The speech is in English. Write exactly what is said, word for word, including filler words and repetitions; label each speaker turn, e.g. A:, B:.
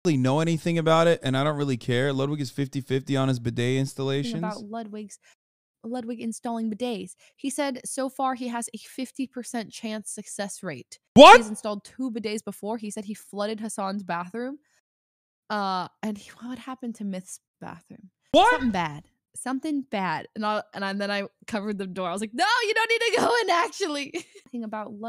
A: really know anything about it, and I don't really care. Ludwig is fifty fifty on his bidet installations.
B: About Ludwig's Ludwig installing bidets. He said so far he has a fifty percent chance success rate.
A: What?
B: He's installed two bidets before. He said he flooded Hasan's bathroom. Uh, and he, what happened to Myth's bathroom?
A: What?
B: Something bad. Something bad. And I, and I, then I covered the door. I was like, no, you don't need to go in, actually. Thing about